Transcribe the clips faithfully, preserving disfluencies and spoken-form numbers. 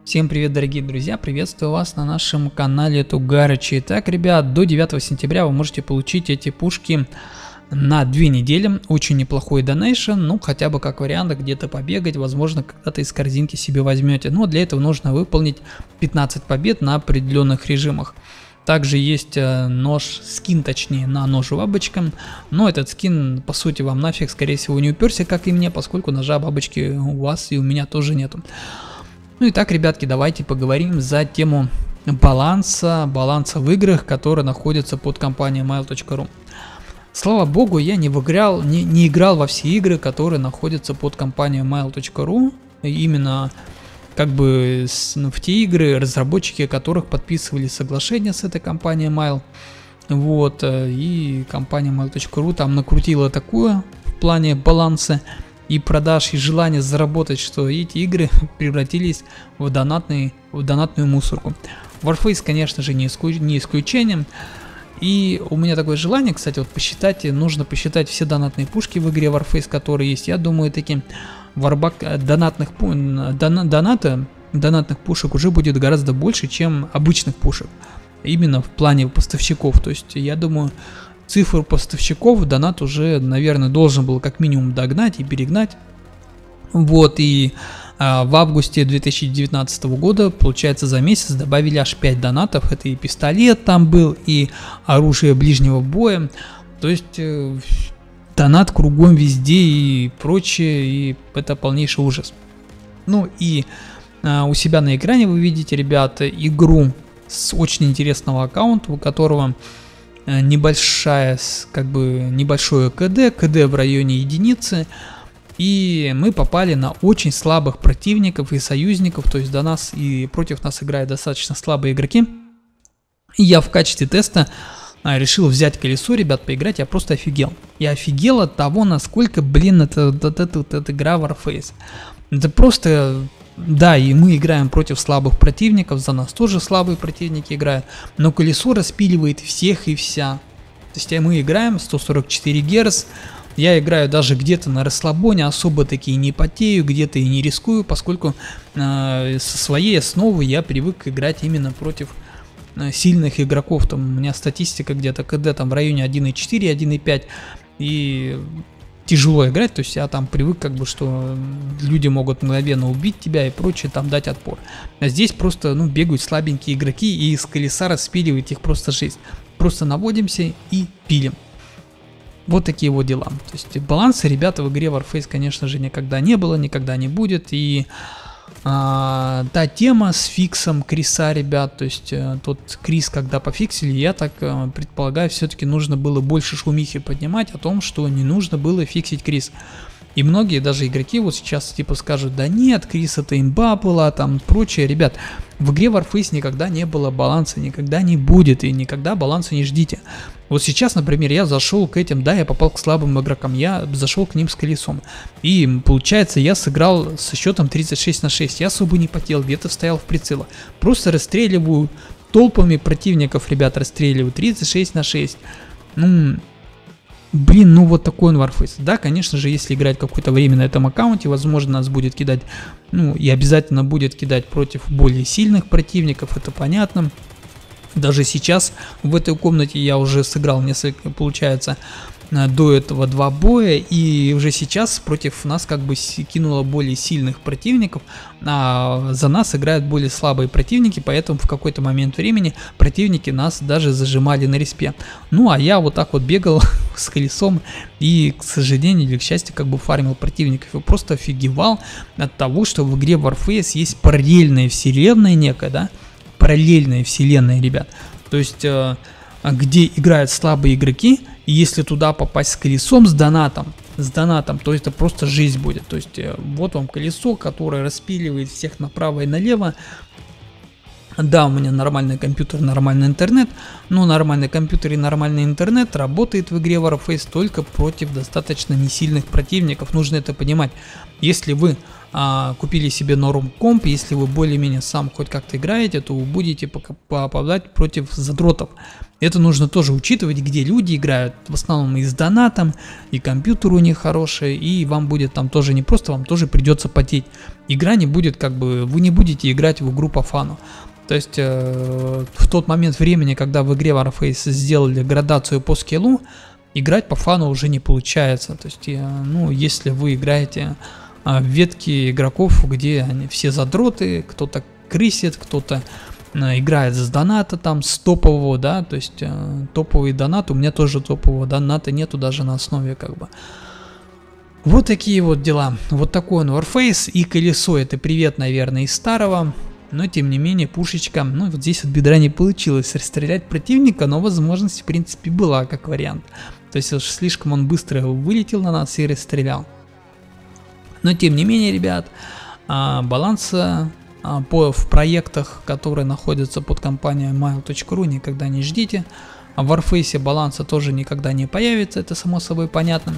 Всем привет, дорогие друзья, приветствую вас на нашем канале Тугарычи. Итак, ребят, до девятого сентября вы можете получить эти пушки на две недели. Очень неплохой донейшн, ну хотя бы как вариант где-то побегать, возможно когда-то из корзинки себе возьмете. Но для этого нужно выполнить пятнадцать побед на определенных режимах. Также есть нож, скин точнее, на нож бабочка, но этот скин по сути вам нафиг скорее всего не уперся, как и мне, поскольку ножа бабочки у вас и у меня тоже нету. Ну и так, ребятки, давайте поговорим за тему баланса, баланса в играх, которые находятся под компанией mail точка ру. Слава богу, я не, выиграл, не, не играл во все игры, которые находятся под компанией mail точка ру. Именно как бы с, ну, в те игры, разработчики которых подписывали соглашение с этой компанией Mail. Вот, и компания mail точка ру там накрутила такое в плане баланса и продаж, и желание заработать, что эти игры превратились в, донатный, в донатную мусорку. Warface, конечно же, не, иску, не исключением. И у меня такое желание, кстати, вот посчитать, нужно посчитать все донатные пушки в игре Warface, которые есть. Я думаю, таким варбак донатных, дона, доната, донатных пушек уже будет гораздо больше, чем обычных пушек. Именно в плане поставщиков. То есть, я думаю, цифру поставщиков донат уже, наверное, должен был как минимум догнать и перегнать. Вот, и а, в августе две тысячи девятнадцатого года, получается, за месяц добавили аж пять донатов. Это и пистолет там был, и оружие ближнего боя. То есть, э, донат кругом везде и прочее, и это полнейший ужас. Ну и а, у себя на экране вы видите, ребята, игру с очень интересного аккаунта, у которого небольшая, как бы небольшое КД, КД в районе единицы, и мы попали на очень слабых противников и союзников, то есть до нас и против нас играют достаточно слабые игроки. И я в качестве теста а, решил взять колесо, ребят, поиграть. Я просто офигел. Я офигел от того, насколько, блин, это, это, это, это, это игра Warface. Это просто... Да, и мы играем против слабых противников, за нас тоже слабые противники играют, но колесо распиливает всех и вся. То есть мы играем сто сорок четыре герц, я играю даже где-то на расслабоне, особо такие не потею, где-то и не рискую, поскольку э, со своей основы я привык играть именно против э, сильных игроков. Там у меня статистика где-то КД там в районе один и четыре, один и пять, и... тяжело играть, то есть я там привык, как бы, что люди могут мгновенно убить тебя и прочее, там дать отпор. А здесь просто, ну, бегают слабенькие игроки и из колеса распиливает их просто жизнь. Просто наводимся и пилим. Вот такие вот дела. То есть баланса, ребята, в игре Warface, конечно же, никогда не было, никогда не будет. И а, та тема с фиксом Криса, ребят, то есть а, тот Крис, когда пофиксили, я так а, предполагаю, все-таки нужно было больше шумихи поднимать о том, что не нужно было фиксить Крис. И многие даже игроки вот сейчас типа скажут: да нет, Крис это имба была, там прочее. Ребят, в игре Warface никогда не было баланса, никогда не будет, и никогда баланса не ждите. Вот сейчас, например, я зашел к этим, да, я попал к слабым игрокам, я зашел к ним с колесом. И получается, я сыграл со счетом тридцать шесть на шесть, я особо не потел, где-то стоял в прицелах. Просто расстреливаю толпами противников, ребят, расстреливаю тридцать шесть на шесть. Ну... Блин, ну вот такой он Warface. Да, конечно же, если играть какое-то время на этом аккаунте, возможно, нас будет кидать, ну и обязательно будет кидать против более сильных противников, это понятно. Даже сейчас в этой комнате я уже сыграл несколько, получается, до этого два боя, и уже сейчас против нас как бы кинуло более сильных противников, а за нас играют более слабые противники, поэтому в какой-то момент времени противники нас даже зажимали на респе. Ну а я вот так вот бегал с колесом и, к сожалению или к счастью, как бы фармил противников и просто офигевал от того, что в игре Warface есть параллельная вселенная некая, да, параллельная вселенная, ребят, то есть э, где играют слабые игроки, и если туда попасть с колесом, с донатом, с донатом, то это просто жизнь будет. То есть э, вот вам колесо, которое распиливает всех направо и налево. Да, у меня нормальный компьютер, нормальный интернет, но нормальный компьютер и нормальный интернет работает в игре Warface только против достаточно несильных противников. Нужно это понимать. Если вы а, купили себе норм комп, если вы более-менее сам хоть как-то играете, то вы будете попадать против задротов. Это нужно тоже учитывать, где люди играют, в основном и с донатом, и компьютер у них хороший, и вам будет там тоже не просто, вам тоже придется потеть. Игра не будет как бы, вы не будете играть в игру по фану. То есть э, в тот момент времени, когда в игре Warface сделали градацию по скиллу, играть по фану уже не получается. То есть, э, ну, если вы играете э, в ветки игроков, где они все задроты, кто-то крысит, кто-то э, играет с доната, там, с топового, да, то есть э, топовый донат, у меня тоже топового доната нету даже на основе, как бы. Вот такие вот дела. Вот такой он Warface, и колесо, это привет, наверное, из старого. Но тем не менее пушечка, ну вот здесь от бедра не получилось расстрелять противника, но возможность в принципе была как вариант. То есть уж слишком он быстро вылетел на нас и расстрелял. Но тем не менее, ребят, баланса по, в проектах, которые находятся под компанией mail точка ру, никогда не ждите. А в Warface баланса тоже никогда не появится, это само собой понятно.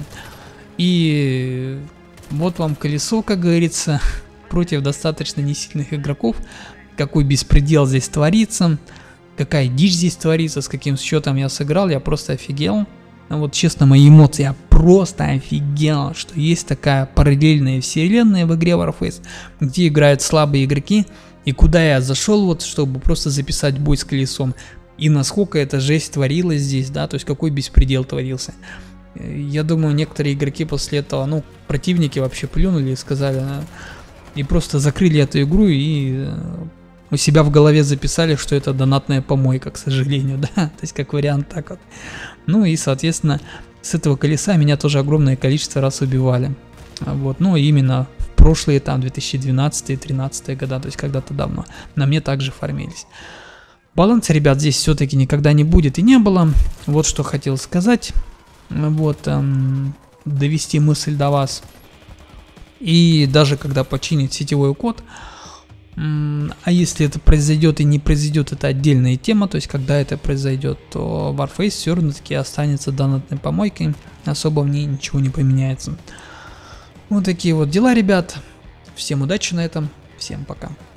И вот вам колесо, как говорится, против достаточно несильных игроков. Какой беспредел здесь творится, какая дичь здесь творится, с каким счетом я сыграл, я просто офигел. Вот честно, мои эмоции, я просто офигел, что есть такая параллельная вселенная в игре Warface, где играют слабые игроки, и куда я зашел, вот, чтобы просто записать бой с колесом, и насколько эта жесть творилась здесь, да, то есть какой беспредел творился. Я думаю, некоторые игроки после этого, ну, противники вообще плюнули и сказали, и просто закрыли эту игру и у себя в голове записали, что это донатная помойка, к сожалению, да, то есть как вариант так вот. Ну и, соответственно, с этого колеса меня тоже огромное количество раз убивали. Вот, ну именно в прошлые там две тысячи двенадцатый — две тысячи тринадцатый года, то есть когда-то давно, на мне также фармились. Баланса, ребят, здесь все-таки никогда не будет и не было. Вот что хотел сказать, вот, эм, довести мысль до вас. И даже когда починить сетевой код, а если это произойдет и не произойдет, это отдельная тема, то есть когда это произойдет, то Warface все равно таки останется донатной помойкой, особо в ней ничего не поменяется. Вот такие вот дела, ребят. Всем удачи на этом, всем пока.